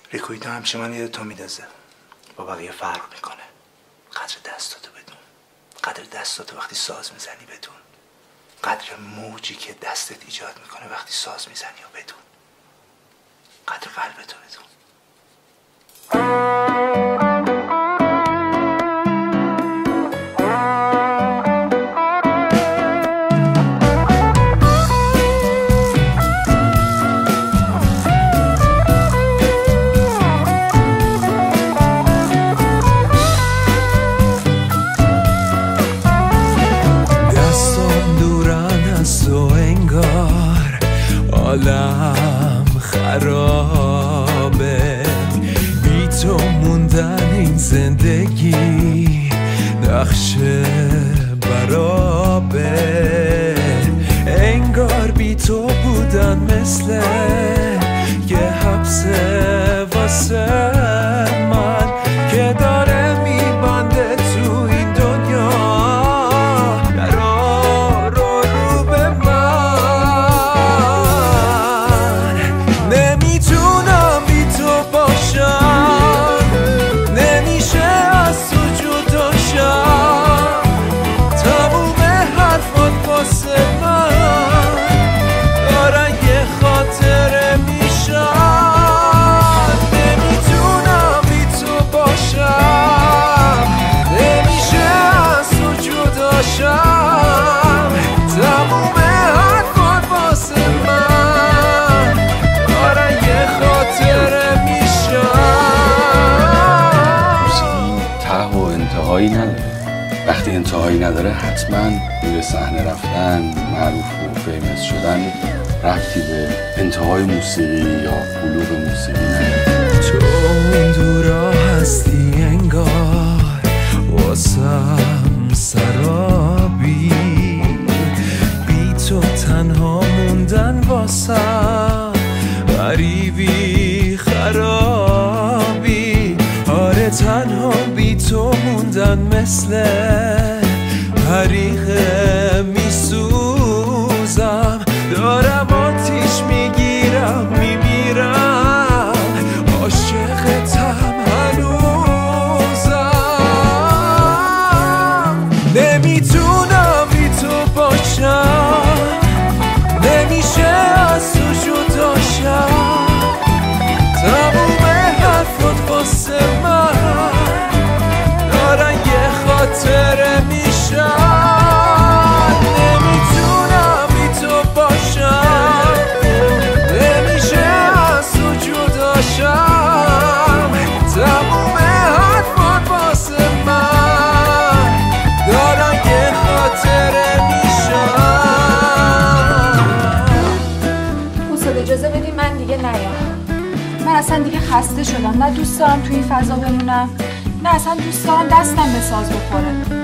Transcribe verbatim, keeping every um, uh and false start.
ریکویدو همیشه من یاد تو میدازه، با بقیه فرق میکنه. قدر دستاتو بدون، قدر دستاتو وقتی ساز میزنی بدون، قدر موجی که دستت ایجاد میکنه وقتی ساز میزنی و بدون، قدر قلبتو بدون. عالم خرابه، بی تو موندن این زندگی نقشه برابه. انگار بی تو بودن مثل یه حبسه واسه من که داره میبنده تو این دنیا. انتهایی نداره. وقتی انتهایی نداره حتما روی صحنه رفتن، معروف و فیمس شدن ربطی به انتهای موسیقی یا بلوغ موسیقی نداره. تو این دورا هستی انگار واسم سرابی، بی تو تنها موندن واسم غریبی خرابی. آره تنها بی تو موندن مثل حریق میسوزم، دارم آتیش میگیرم میمیرم، عاشقتم هنوزم. نمیتونم بی تو باشم، نمیشه از تو جدا شم، تموم حرفات واسه من دارن یه خاطره میشن. نمیتونم بی تو باشم، نمیشه از تو جدا شم، تموم حرفات واسه من دارن یه خاطره میشن. استاد اجازه بدیم من دیگه نیام. من اصلا دیگه خسته شدم، نه دوست دارم توی این فضا بمونم، نه اصلا دوست دارم دستم به ساز بخوره.